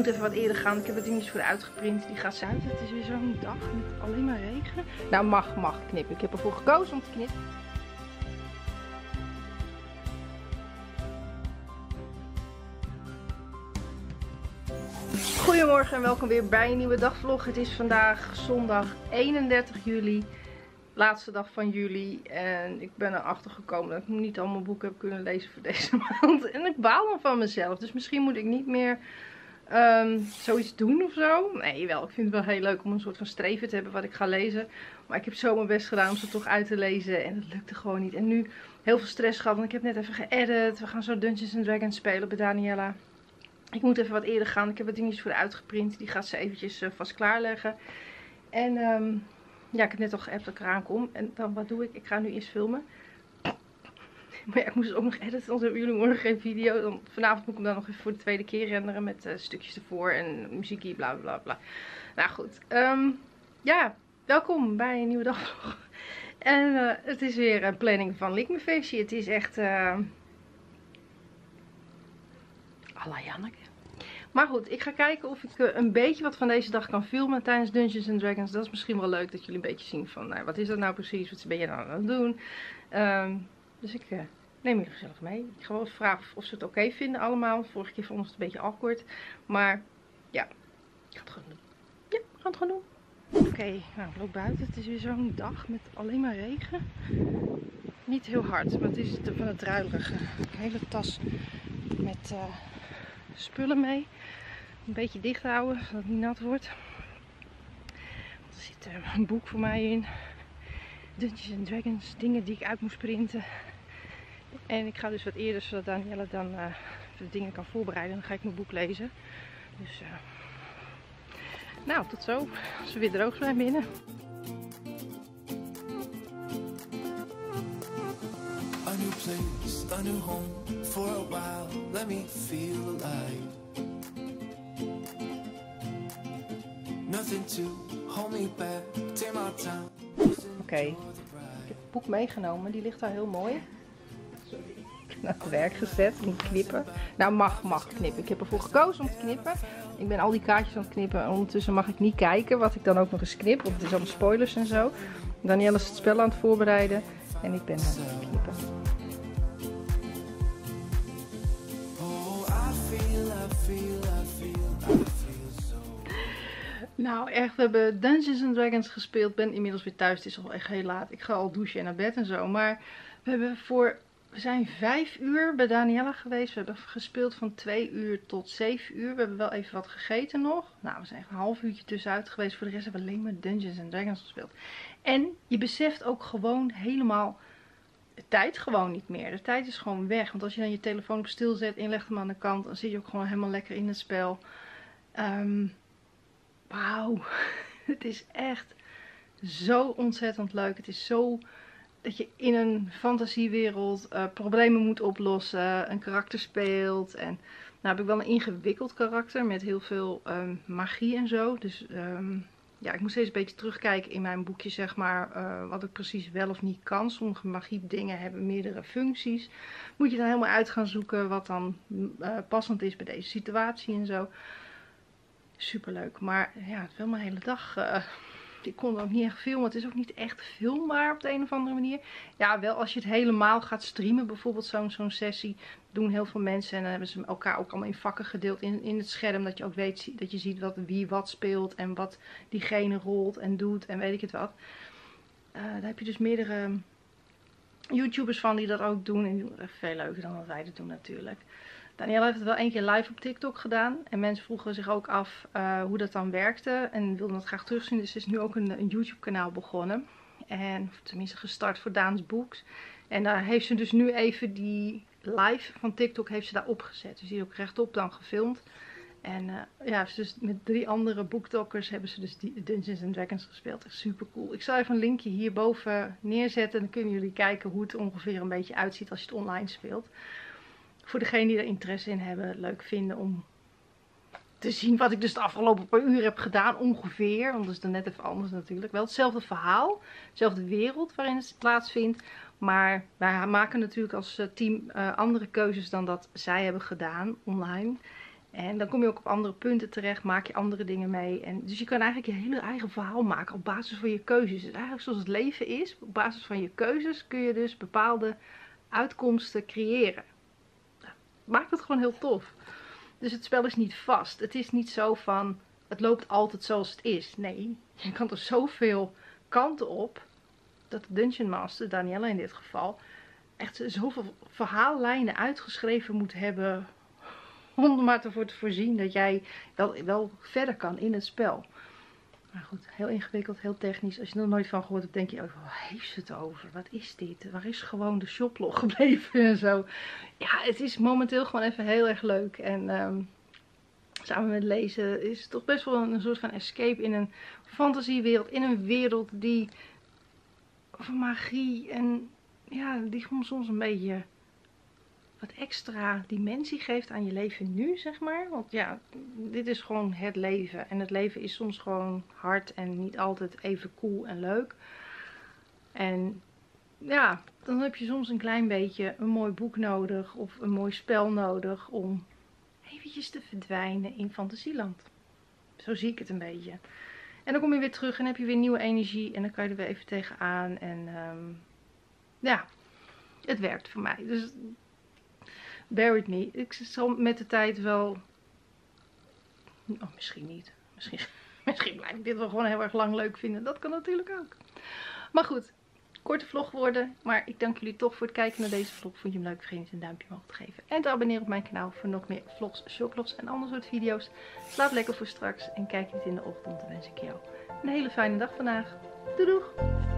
moet even wat eerder gaan. Ik heb het ding voor uitgeprint. Die gaat zuiden. Het is weer zo'n dag met alleen maar regen. Nou, mag knippen. Ik heb ervoor gekozen om te knippen. Goedemorgen en welkom weer bij een nieuwe dagvlog. Het is vandaag zondag 31 juli. Laatste dag van juli. En ik ben erachter gekomen dat ik niet allemaal boeken heb kunnen lezen voor deze maand. En ik baal dan van mezelf. Dus misschien moet ik niet meer zoiets doen of zo. Nee, wel. Ik vind het wel heel leuk om een soort van streven te hebben wat ik ga lezen. Maar ik heb zo mijn best gedaan om ze toch uit te lezen. En dat lukte gewoon niet. En nu heel veel stress gehad. Want ik heb net even geëdit. We gaan zo Dungeons & Dragons spelen bij Daniela. Ik moet even wat eerder gaan. Ik heb het dingetjes voor uitgeprint. Die gaat ze eventjes vast klaarleggen. En ja, ik heb net al geappt dat ik eraan kom. En dan wat doe ik? Ik ga nu eerst filmen. Maar ja, ik moest het ook nog editen. Anders hebben jullie morgen geen video. Dan, vanavond moet ik hem dan nog even voor de tweede keer renderen. Met stukjes ervoor en muziekje, bla bla bla. Nou goed. Ja, welkom bij een nieuwe dagvlog. En het is weer een planning van Likmefeestje. Het is echt à la Janneke. Maar goed, ik ga kijken of ik een beetje wat van deze dag kan filmen tijdens Dungeons & Dragons. Dat is misschien wel leuk dat jullie een beetje zien van, nou, wat is dat nou precies? Wat ben je nou aan het doen? Dus ik neem jullie gezellig mee. Ik ga wel eens vragen of ze het oké vinden allemaal. Vorige keer vond het een beetje awkward. Maar ja, ik ga het gewoon doen. Ja, we gaan het gewoon doen. Oké, nou ik loop buiten. Het is weer zo'n dag met alleen maar regen. Niet heel hard, maar het is van het druilerige. Een hele tas met spullen mee. Een beetje dicht houden, zodat het niet nat wordt. Er zit een boek voor mij in. Dungeons & Dragons, dingen die ik uit moest printen. En ik ga dus wat eerder, zodat Daniela dan de dingen kan voorbereiden. Dan ga ik mijn boek lezen. Dus nou, tot zo. Als we weer droog zijn binnen. A new place, a new home, for a while, let me feel alive. Nothing to hold me back, take my time. Oké, ik heb het boek meegenomen, die ligt daar heel mooi. Sorry. Ik heb naar het werk gezet, ik moet knippen. Nou, mag knippen. Ik heb ervoor gekozen om te knippen. Ik ben al die kaartjes aan het knippen en ondertussen mag ik niet kijken wat ik dan ook nog eens knip, want het is allemaal spoilers en zo. Danielle is het spel aan het voorbereiden en ik ben aan het knippen. Nou echt, we hebben Dungeons & Dragons gespeeld. Ben inmiddels weer thuis. Het is al echt heel laat. Ik ga al douchen en naar bed en zo. Maar we zijn 5 uur bij Daniela geweest. We hebben gespeeld van 2 uur tot 7 uur. We hebben wel even wat gegeten nog. Nou, we zijn een half uurtje tussenuit geweest. Voor de rest hebben we alleen maar Dungeons & Dragons gespeeld. En je beseft ook gewoon helemaal de tijd gewoon niet meer. De tijd is gewoon weg. Want als je dan je telefoon op stil zet en je legt hem aan de kant, dan zit je ook gewoon helemaal lekker in het spel. Wauw, het is echt zo ontzettend leuk. Het is zo dat je in een fantasiewereld problemen moet oplossen, een karakter speelt. En nou heb ik wel een ingewikkeld karakter met heel veel magie en zo. Dus ja, ik moet steeds een beetje terugkijken in mijn boekje, zeg maar, wat ik precies wel of niet kan. Sommige magie dingen hebben meerdere functies. Moet je dan helemaal uit gaan zoeken wat dan passend is bij deze situatie en zo. Superleuk, maar ja, het is wel mijn hele dag. Ik kon ook niet echt filmen. Het is ook niet echt filmbaar op de een of andere manier. Ja, wel als je het helemaal gaat streamen, bijvoorbeeld zo'n sessie, doen heel veel mensen. En dan hebben ze elkaar ook allemaal in vakken gedeeld in het scherm. Dat je ook weet, dat je ziet wie wat speelt en wat diegene rolt en doet en weet ik het wat. Daar heb je dus meerdere YouTubers van die dat ook doen. En die doen het echt veel leuker dan wat wij dat doen natuurlijk. Daniela heeft het wel 1 keer live op TikTok gedaan. En mensen vroegen zich ook af hoe dat dan werkte. En wilden dat graag terugzien. Dus ze is nu ook een YouTube kanaal begonnen. En tenminste gestart voor Daans Books. En daar heeft ze dus nu even die live van TikTok heeft ze daar opgezet. Dus die is ook rechtop dan gefilmd. En ja, dus met 3 andere booktalkers hebben ze dus die Dungeons & Dragons gespeeld. Echt super cool. Ik zal even een linkje hierboven neerzetten. En dan kunnen jullie kijken hoe het ongeveer een beetje uitziet als je het online speelt. Voor degenen die er interesse in hebben, leuk vinden om te zien wat ik dus de afgelopen paar uur heb gedaan ongeveer. Want dat is dan net even anders natuurlijk. Wel hetzelfde verhaal, dezelfde wereld waarin het plaatsvindt. Maar wij maken natuurlijk als team andere keuzes dan dat zij hebben gedaan online. En dan kom je ook op andere punten terecht, maak je andere dingen mee. En dus je kan eigenlijk je hele eigen verhaal maken op basis van je keuzes. Dus eigenlijk zoals het leven is, op basis van je keuzes kun je dus bepaalde uitkomsten creëren. Nou, maakt het gewoon heel tof. Dus het spel is niet vast. Het is niet zo van, het loopt altijd zoals het is. Nee, je kan er zoveel kanten op, dat de Dungeon Master, Danielle in dit geval, echt zoveel verhaallijnen uitgeschreven moet hebben om er maar ervoor te voorzien dat jij wel verder kan in het spel. Maar goed, heel ingewikkeld, heel technisch. Als je er nog nooit van gehoord hebt, denk je ook, waar heeft ze het over? Wat is dit? Waar is gewoon de shoplog gebleven en zo? Ja, het is momenteel gewoon even heel erg leuk. En samen met lezen is het toch best wel een soort van escape in een fantasiewereld. In een wereld die van magie en ja, die gewoon soms een beetje wat extra dimensie geeft aan je leven nu, zeg maar. Want ja, dit is gewoon het leven. En het leven is soms gewoon hard en niet altijd even cool en leuk. En ja, dan heb je soms een klein beetje een mooi boek nodig of een mooi spel nodig om eventjes te verdwijnen in fantasieland. Zo zie ik het een beetje. En dan kom je weer terug en heb je weer nieuwe energie en dan kan je er weer even tegenaan. En ja, het werkt voor mij. Dus bear with me. Ik zal met de tijd wel... Oh, misschien niet. Misschien blijf ik dit wel gewoon heel erg lang leuk vinden. Dat kan natuurlijk ook. Maar goed, korte vlog worden. Maar ik dank jullie toch voor het kijken naar deze vlog. Vond je hem leuk? Vergeet niet een duimpje omhoog te geven. En te abonneren op mijn kanaal voor nog meer vlogs, shoplogs en ander soort video's. Slaap lekker voor straks. En kijk je niet in de ochtend, dan wens ik jou een hele fijne dag vandaag. Doei doeg!